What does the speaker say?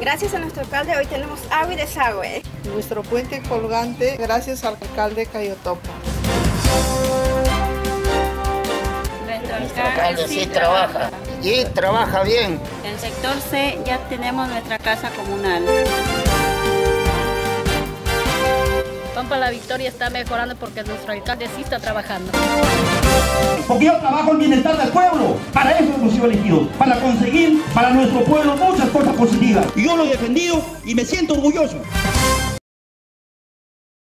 Gracias a nuestro alcalde hoy tenemos agua y desagüe. Nuestro puente colgante gracias al alcalde Cayo Topo. Nuestro alcalde sí trabaja y trabaja bien. En el sector C ya tenemos nuestra casa comunal. Pampa La Victoria está mejorando porque nuestro alcalde sí está trabajando. Porque yo trabajo en bienestar del pueblo. Para eso hemos sido elegidos. Para conseguir para nuestro pueblo muchas cosas positivas. Y yo lo he defendido y me siento orgulloso.